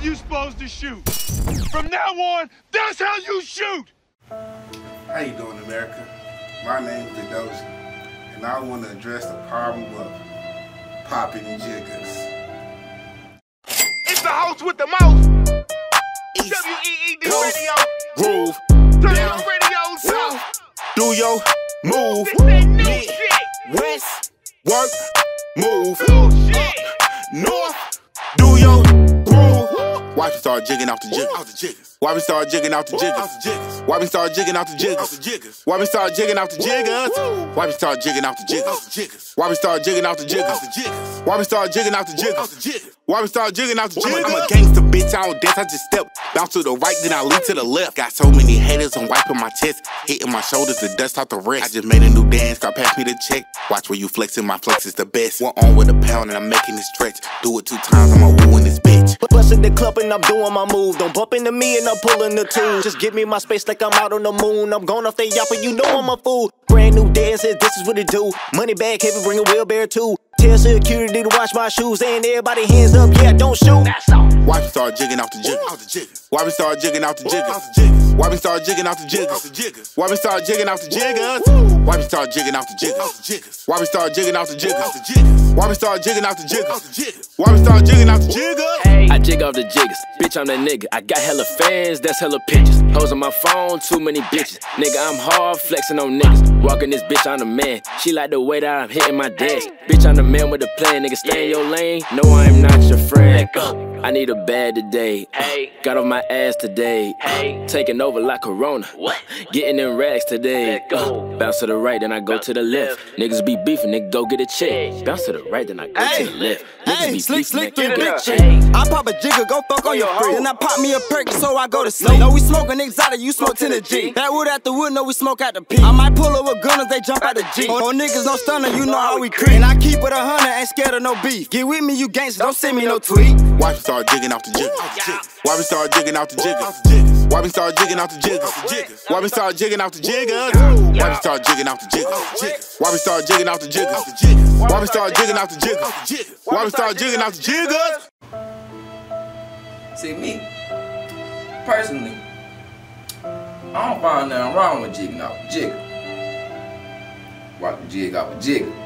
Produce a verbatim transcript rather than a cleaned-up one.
you supposed to shoot. From now on, that's how you shoot. How you doing, America? My name is Doja, and I want to address the problem of popping jiggers. It's the host with the most. East, W E E D Coast, Radio. Groove, Turn down, your radio south, south. do your move, This that new mid, shit. west, work, move, New shit. north, do your groove. Watch me start jigging off the jiggers. Why we start jigging off the jiggers? Why we start jigging off the jiggers? Why we start jigging off the jiggers? Why we start jigging off the jiggers? Why we start jigging off the jiggers? Why we start jigging off the jiggers? Why we start jigging off the jiggers? I'm a gangster, bitch, I don't dance, I just step. Bounce to the right, then I lean to the left. Got so many haters, I'm wiping my chest. Hitting my shoulders, the dust out the rest. I just made a new dance, got pass me the check. Watch where you flexing, my flex is the best. One on with a pound and I'm making it stretch. Do it two times, I'm a woo in this bitch. Bustin' the club and I'm doing my move. Don't bump into me and I'm pulling the tools. Just give me my space like I'm out on the moon. I'm going off the yacht, but you know I'm a fool. Brand new dance, this is what it do. Money bag heavy, bring a wheelbarrow too. Tell security to watch my shoes. And everybody hands up, yeah, don't shoot. Why we start jigging off the jiggers? Why we start jigging off the jiggers? Why we start jigging off the jiggers? Why we start jigging off the jiggers? Why we start jigging off the jiggers? Why we start jigging off the jiggers? Why we start jigging off the jiggers? Why we start jigging off the jiggers? I jig off the jiggers, bitch, I'm that nigga. I got hella fans, that's hella pictures. Hoes on my phone, too many bitches. Nigga, I'm hard flexing on niggas. Walking this bitch, I'm the man. She like the way that I'm hitting my dance. Bitch, I'm the man with the plan. Nigga, stay in your lane. No, I am not your friend. I need a bag today. Got off my ass today. Taking over like Corona. Getting in rags today. Bounce to the right, then I go to the left. Niggas be beefing, nigga, go get a check. Bounce to the right, then I go to the left. Niggas be Slick, beefing, slick, nigga, three get big a chicks. I pop a jigger, go fuck on your free. Then I pop me a perk, so I go to sleep. No, we smoking exotic, you smoke to the G. That wood at the wood, no, we smoke out the P. I might pull up with gunners, they jump out the G. Oh, niggas no stunner, you know how we creep. And I keep it a hundred, ain't scared of no beef. Get with me, you gangsters, don't send me no tweet. Why we start jigging off the jiggers? Why we start jigging off the jiggers? Why we start jigging off the jiggers? Why we start jigging off the jiggers? Why we start jigging off the jiggers? Why we start jigging off the jiggers? Why we start jigging off the jiggers? Why we start jigging off the jiggers? See, me, personally, I don't find nothing wrong with jigging off a jigger. Walk the jig off a jigger.